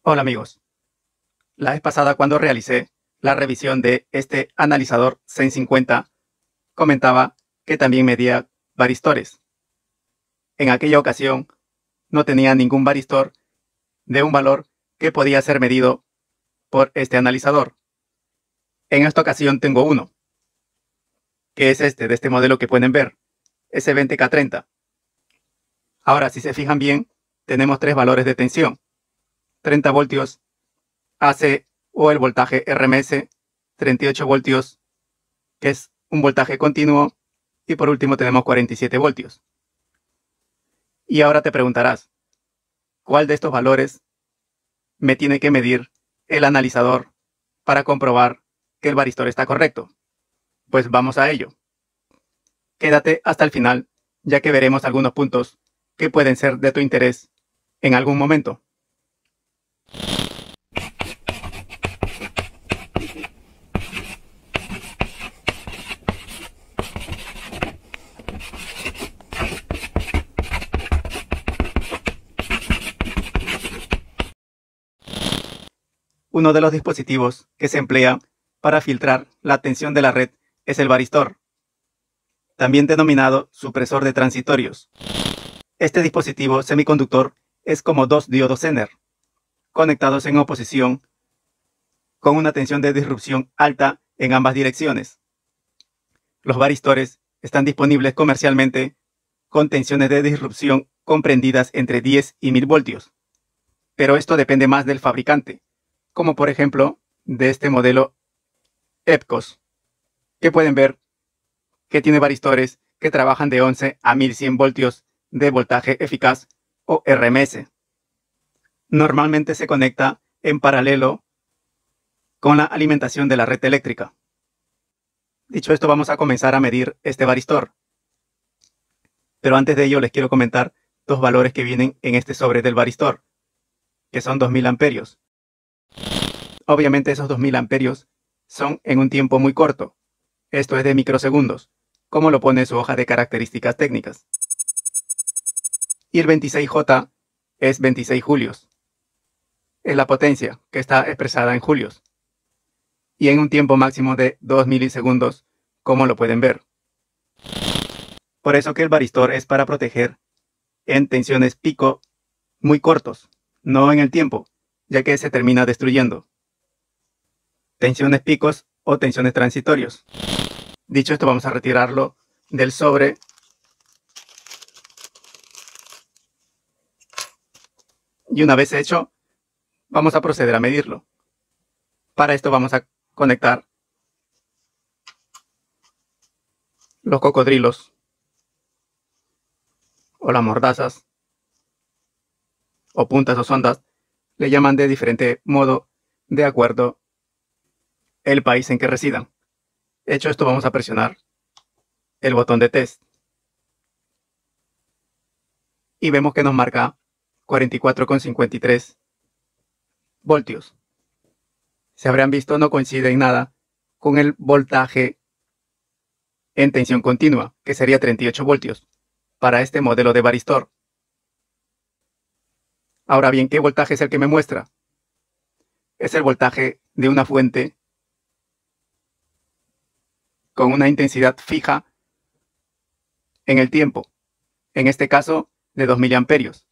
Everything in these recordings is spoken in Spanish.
Hola amigos, la vez pasada cuando realicé la revisión de este analizador Zen 50, comentaba que también medía varistores. En aquella ocasión no tenía ningún varistor de un valor que podía ser medido por este analizador. En esta ocasión tengo uno, que es este, de este modelo que pueden ver, S20K30. Ahora, si se fijan bien, tenemos tres valores de tensión: 30 voltios AC o el voltaje RMS, 38 voltios, que es un voltaje continuo, y por último tenemos 47 voltios. Y ahora te preguntarás, ¿cuál de estos valores me tiene que medir el analizador para comprobar que el varistor está correcto? Pues vamos a ello. Quédate hasta el final, ya que veremos algunos puntos que pueden ser de tu interés en algún momento. Uno de los dispositivos que se emplea para filtrar la tensión de la red es el varistor, también denominado supresor de transitorios. Este dispositivo semiconductor es como dos diodos Zener, conectados en oposición con una tensión de disrupción alta en ambas direcciones. Los varistores están disponibles comercialmente con tensiones de disrupción comprendidas entre 10 y 1000 voltios, pero esto depende más del fabricante, como por ejemplo de este modelo EPCOS, que pueden ver que tiene varistores que trabajan de 11 a 1100 voltios de voltaje eficaz o RMS. Normalmente se conecta en paralelo con la alimentación de la red eléctrica. Dicho esto, vamos a comenzar a medir este varistor. Pero antes de ello les quiero comentar dos valores que vienen en este sobre del varistor, que son 2000 amperios. Obviamente esos 2000 amperios son en un tiempo muy corto. Esto es de microsegundos, como lo pone su hoja de características técnicas. Y el 26J es 26 julios. Es la potencia que está expresada en julios. Y en un tiempo máximo de 2 milisegundos, como lo pueden ver. Por eso que el varistor es para proteger en tensiones pico muy cortos, no en el tiempo, ya que se termina destruyendo. Tensiones picos o tensiones transitorios. Dicho esto, vamos a retirarlo del sobre. Y una vez hecho, vamos a proceder a medirlo. Para esto vamos a conectar los cocodrilos o las mordazas o puntas o sondas, le llaman de diferente modo de acuerdo el país en que residan. Hecho esto, vamos a presionar el botón de test y vemos que nos marca 44,53 voltios. Se habrán visto, no coincide en nada con el voltaje en tensión continua, que sería 38 voltios, para este modelo de varistor. Ahora bien, ¿qué voltaje es el que me muestra? Es el voltaje de una fuente con una intensidad fija en el tiempo, en este caso de 2000 amperios.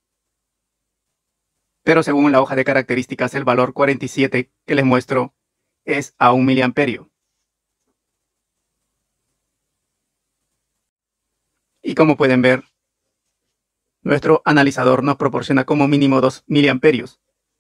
Pero según la hoja de características, el valor 47 que les muestro es a 1 miliamperio. Y como pueden ver, nuestro analizador nos proporciona como mínimo 2 miliamperios.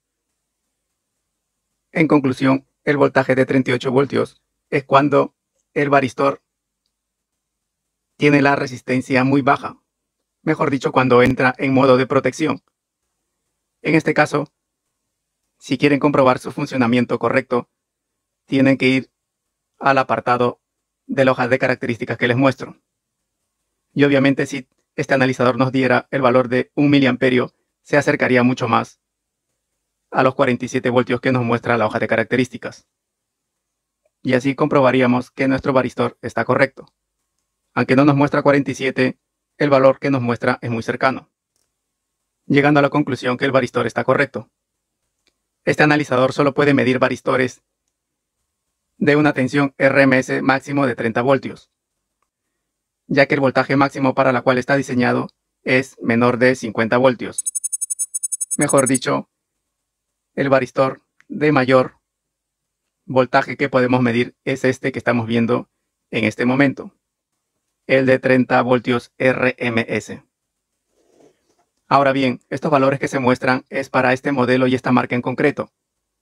En conclusión, el voltaje de 38 voltios es cuando el varistor tiene la resistencia muy baja, mejor dicho, cuando entra en modo de protección. En este caso, si quieren comprobar su funcionamiento correcto, tienen que ir al apartado de la hoja de características que les muestro. Y obviamente si este analizador nos diera el valor de 1 miliamperio, se acercaría mucho más a los 47 voltios que nos muestra la hoja de características. Y así comprobaríamos que nuestro varistor está correcto. Aunque no nos muestra 47, el valor que nos muestra es muy cercano, llegando a la conclusión que el varistor está correcto. Este analizador solo puede medir varistores de una tensión RMS máximo de 30 voltios, ya que el voltaje máximo para la cual está diseñado es menor de 50 voltios. Mejor dicho, el varistor de mayor voltaje que podemos medir es este que estamos viendo en este momento, el de 30 voltios RMS. Ahora bien, estos valores que se muestran es para este modelo y esta marca en concreto,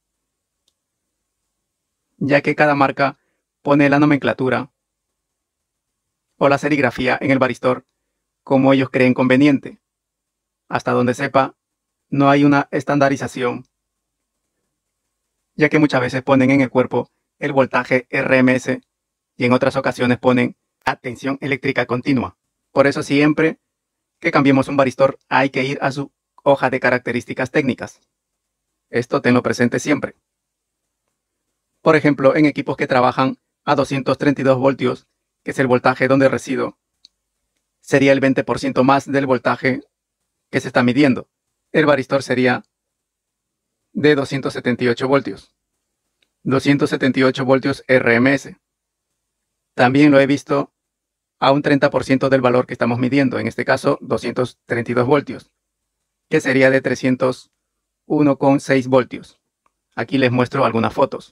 ya que cada marca pone la nomenclatura o la serigrafía en el varistor como ellos creen conveniente. Hasta donde sepa, no hay una estandarización, ya que muchas veces ponen en el cuerpo el voltaje RMS y en otras ocasiones ponen a tensión eléctrica continua. Por eso siempre que cambiemos un varistor hay que ir a su hoja de características técnicas. Esto tenlo presente siempre. Por ejemplo, en equipos que trabajan a 232 voltios, que es el voltaje donde resido, sería el 20% más del voltaje que se está midiendo. El varistor sería de 278 voltios. 278 voltios RMS. También lo he visto a un 30% del valor que estamos midiendo, en este caso 232 voltios, que sería de 301,6 voltios. Aquí les muestro algunas fotos.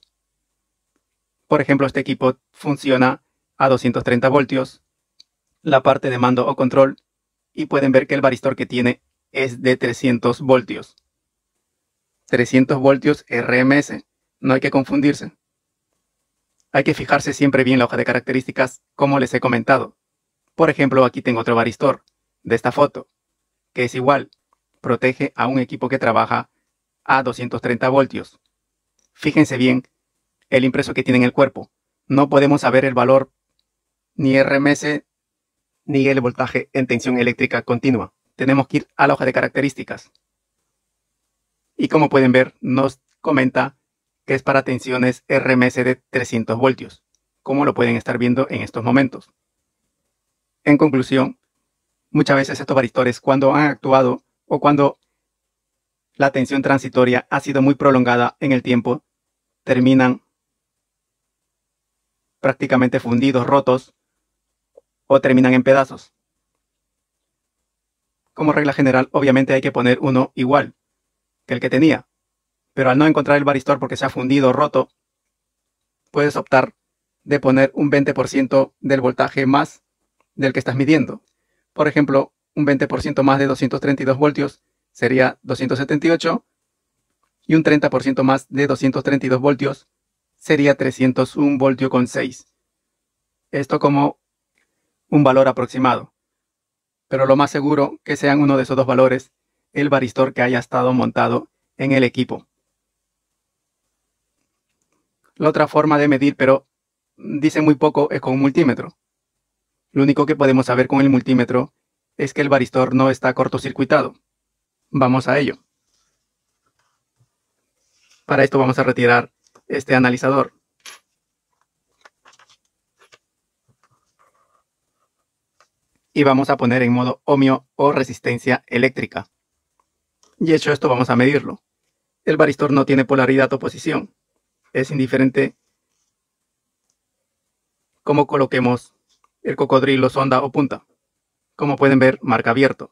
Por ejemplo, este equipo funciona a 230 voltios, la parte de mando o control, y pueden ver que el varistor que tiene es de 300 voltios. 300 voltios RMS, no hay que confundirse. Hay que fijarse siempre bien la hoja de características, como les he comentado. Por ejemplo, aquí tengo otro varistor de esta foto, que es igual, protege a un equipo que trabaja a 230 voltios. Fíjense bien el impreso que tiene en el cuerpo. No podemos saber el valor ni RMS ni el voltaje en tensión eléctrica continua. Tenemos que ir a la hoja de características. Y como pueden ver, nos comenta que es para tensiones RMS de 300 voltios, como lo pueden estar viendo en estos momentos. En conclusión, muchas veces estos varistores, cuando han actuado o cuando la tensión transitoria ha sido muy prolongada en el tiempo, terminan prácticamente fundidos, rotos o terminan en pedazos. Como regla general, obviamente hay que poner uno igual que el que tenía, pero al no encontrar el varistor porque se ha fundido o roto, puedes optar de poner un 20% del voltaje más del que estás midiendo. Por ejemplo, un 20% más de 232 voltios sería 278 y un 30% más de 232 voltios sería 301 voltio con 6. Esto como un valor aproximado, pero lo más seguro que sean uno de esos dos valores el varistor que haya estado montado en el equipo. La otra forma de medir, pero dice muy poco, es con un multímetro. Lo único que podemos saber con el multímetro es que el varistor no está cortocircuitado. Vamos a ello. Para esto vamos a retirar este analizador. Y vamos a poner en modo ohmio o resistencia eléctrica. Y hecho esto, vamos a medirlo. El varistor no tiene polaridad o posición. Es indiferente cómo coloquemos el cocodrilo, sonda o punta. Como pueden ver, marca abierto.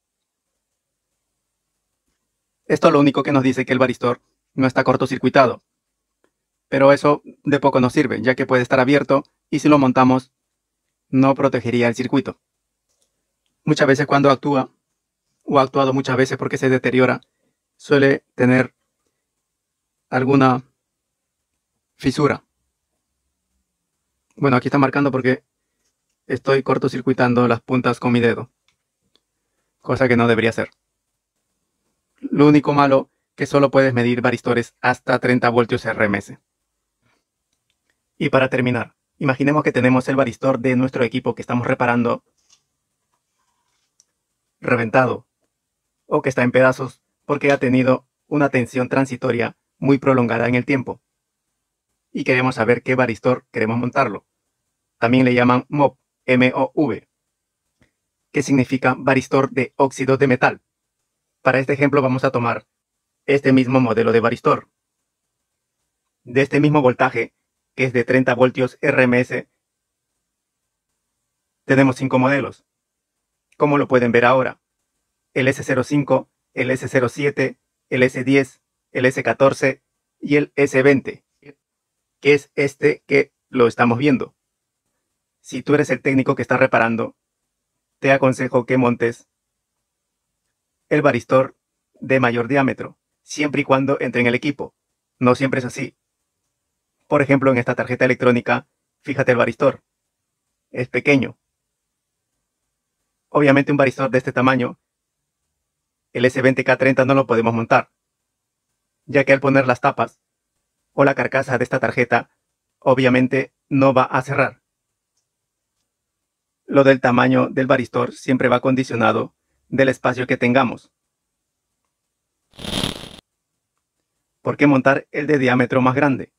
Esto lo único que nos dice que el varistor no está cortocircuitado. Pero eso de poco nos sirve, ya que puede estar abierto y si lo montamos no protegería el circuito. Muchas veces cuando actúa, o ha actuado muchas veces porque se deteriora, suele tener alguna fisura. Bueno, aquí está marcando porque estoy cortocircuitando las puntas con mi dedo, cosa que no debería ser. Lo único malo que solo puedes medir varistores hasta 30 voltios RMS. Y para terminar, imaginemos que tenemos el varistor de nuestro equipo que estamos reparando reventado o que está en pedazos porque ha tenido una tensión transitoria muy prolongada en el tiempo. Y queremos saber qué varistor queremos montarlo. También le llaman MOV, M-O-V, que significa varistor de óxido de metal. Para este ejemplo vamos a tomar este mismo modelo de varistor. De este mismo voltaje, que es de 30 voltios RMS, tenemos 5 modelos, como lo pueden ver ahora: el S05, el S07, el S10, el S14 y el S20, que es este que lo estamos viendo. Si tú eres el técnico que está reparando, te aconsejo que montes el varistor de mayor diámetro, siempre y cuando entre en el equipo. No siempre es así. Por ejemplo, en esta tarjeta electrónica, fíjate el varistor. Es pequeño. Obviamente un varistor de este tamaño, el S20K30 no lo podemos montar, ya que al poner las tapas o la carcasa de esta tarjeta, obviamente no va a cerrar. Lo del tamaño del varistor siempre va condicionado del espacio que tengamos. ¿Por qué montar el de diámetro más grande?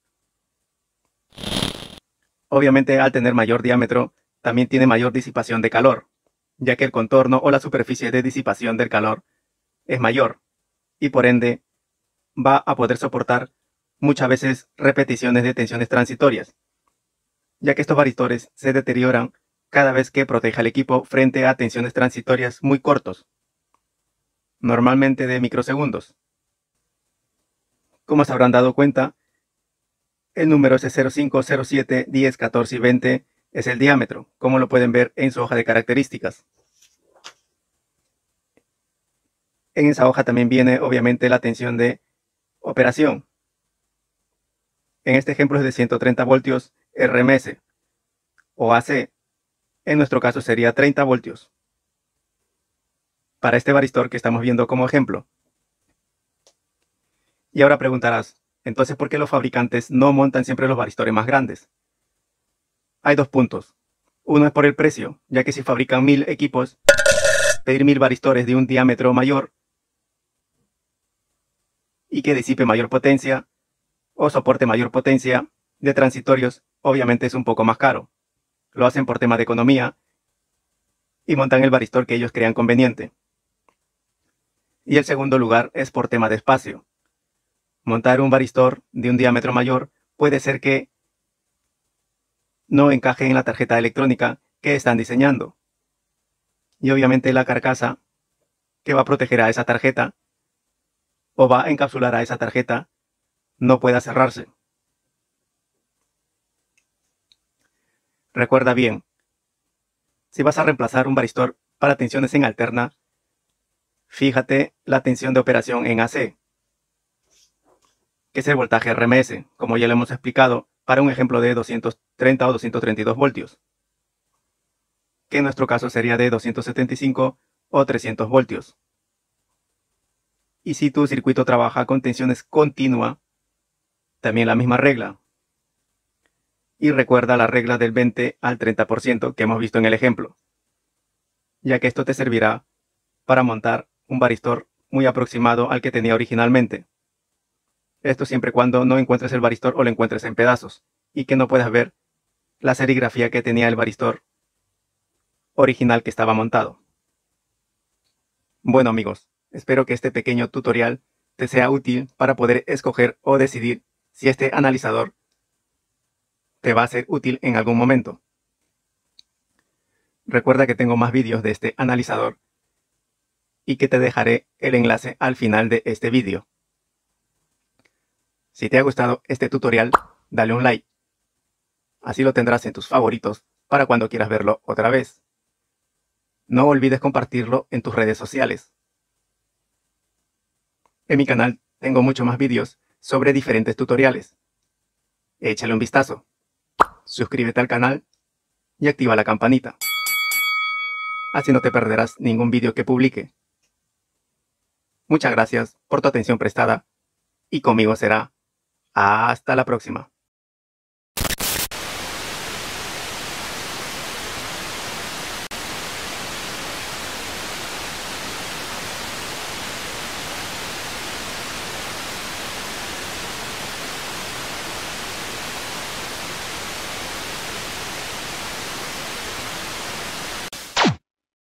Obviamente al tener mayor diámetro, también tiene mayor disipación de calor, ya que el contorno o la superficie de disipación del calor es mayor, y por ende va a poder soportar muchas veces repeticiones de tensiones transitorias, ya que estos varistores se deterioran cada vez que proteja el equipo frente a tensiones transitorias muy cortos, normalmente de microsegundos. Como se habrán dado cuenta, el número S05, 07, 10, 14 y 20 es el diámetro, como lo pueden ver en su hoja de características. En esa hoja también viene obviamente la tensión de operación. En este ejemplo es de 130 voltios RMS o AC. En nuestro caso sería 30 voltios. Para este varistor que estamos viendo como ejemplo. Y ahora preguntarás, entonces ¿por qué los fabricantes no montan siempre los varistores más grandes? Hay dos puntos. Uno es por el precio, ya que si fabrican 1000 equipos, pedir 1000 varistores de un diámetro mayor y que disipe mayor potencia o soporte mayor potencia de transitorios, obviamente es un poco más caro. Lo hacen por tema de economía y montan el varistor que ellos crean conveniente. Y el segundo lugar es por tema de espacio. Montar un varistor de un diámetro mayor puede ser que no encaje en la tarjeta electrónica que están diseñando. Y obviamente la carcasa que va a proteger a esa tarjeta o va a encapsular a esa tarjeta no pueda cerrarse. Recuerda bien, si vas a reemplazar un varistor para tensiones en alterna, fíjate la tensión de operación en AC, que es el voltaje RMS, como ya lo hemos explicado, para un ejemplo de 230 o 232 voltios, que en nuestro caso sería de 275 o 300 voltios. Y si tu circuito trabaja con tensiones continua, también la misma regla. Y recuerda la regla del 20 al 30% que hemos visto en el ejemplo, ya que esto te servirá para montar un varistor muy aproximado al que tenía originalmente. Esto siempre y cuando no encuentres el varistor o lo encuentres en pedazos y que no puedas ver la serigrafía que tenía el varistor original que estaba montado. Bueno amigos, espero que este pequeño tutorial te sea útil para poder escoger o decidir si este analizador te va a ser útil en algún momento. Recuerda que tengo más vídeos de este analizador y que te dejaré el enlace al final de este vídeo. Si te ha gustado este tutorial, dale un like. Así lo tendrás en tus favoritos para cuando quieras verlo otra vez. No olvides compartirlo en tus redes sociales. En mi canal tengo muchos más vídeos sobre diferentes tutoriales. Échale un vistazo. Suscríbete al canal y activa la campanita. Así no te perderás ningún vídeo que publique. Muchas gracias por tu atención prestada y conmigo será hasta la próxima.